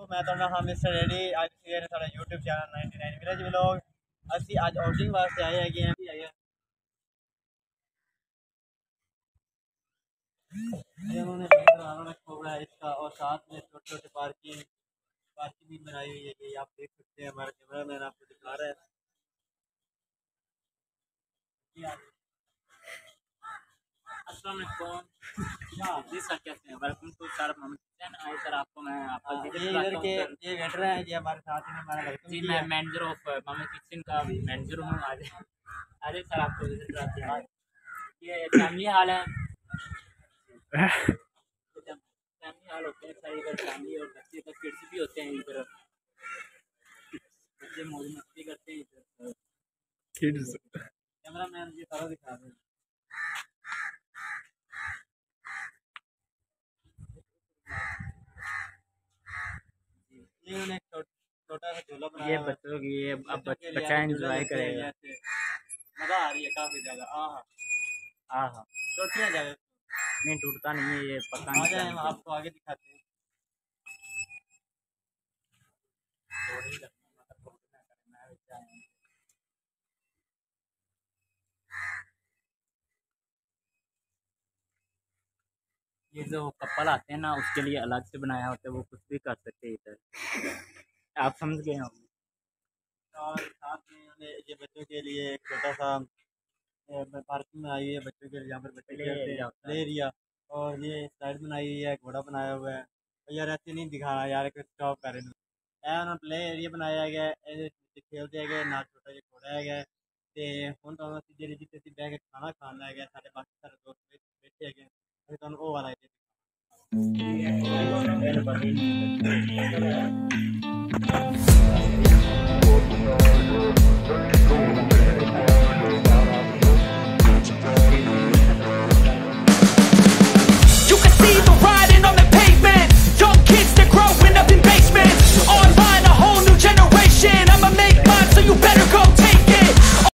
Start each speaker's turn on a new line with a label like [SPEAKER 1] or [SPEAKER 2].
[SPEAKER 1] मैं तो हाँ मिस्टर रेडी आज सारा यूट्यूब चैनल 99 विलेज व्लॉग असी आज आउटिंग वास्ते आए हैं ये उन्होंने रखा हुआ है इसका और साथ में छोटे छोटे पार्किंग पार्किंग भी बनाई हुई है ये आप देख सकते हैं हमारा कैमरा मैन आपको दिखा रहा है। अस्सलाम वालेकुम जी सर कैसे हैं welcome to sir Mohammad Hussain आई सर आपको मैं आपका ये वेटर हैं ये हमारे साथ हैं हमारा जी मैं मैनेजर ऑफ मोहम्मद किचन का मैनेजर हूँ आज अरे सर आपको विजिट कराते हैं ये फैमिली हाल है फैमिली हाल होते हैं सर इधर फैमिली और बच्चे का किड्स भी होते हैं इधर बच्चे मौज मस्ती करते हैं इधर किड्स कैमरा मैन ये सारा दिखा रहे हैं ये छोटा सा झूला बनाया ये बच्चों की ये अब बच्चा एंजॉय करेगा मजा आ रही है काफी ज्यादा हाँ टूट नहीं जाएगा नहीं टूटता नहीं है ये पता नहीं हम आपको आगे दिखाते हैं ये जो कपल आते हैं ना उसके लिए अलग से बनाया होता है वो कुछ भी कर सकते हैं इधर आप समझ गए होंगे और साथ में उन्होंने ये बच्चों के लिए एक छोटा सा पार्किंग बनाई हुई है बच्चों के लिए यहाँ पर बच्चे प्ले एरिया और ये स्लाइड बनाई हुई है घोड़ा बनाया हुआ है तो यार ऐसे नहीं दिखा रहा यार स्टॉप कर उन्होंने प्ले एरिया बनाया गया है खेलते गए ना छोटा जिहा घोड़ा है ਤੇ ਹੁਣ ਤੁਹਾਨੂੰ ਅਸੀਂ ਜਿਹੜੀ ਜਿੱਥੇ ਅਸੀਂ ਬਹਿ ਕੇ ਖਾਣਾ ਖਾਣ ਲੈ ਗਏ ਸਾਡੇ ਬਾਕੀ ਸਾਰੇ ਦੋਸਤ ਬੈਠੇ ਹੈਗੇ ਅਸੀਂ ਤੁਹਾਨੂੰ ਉਹ ਵਾਲਾ ਏਰੀਆ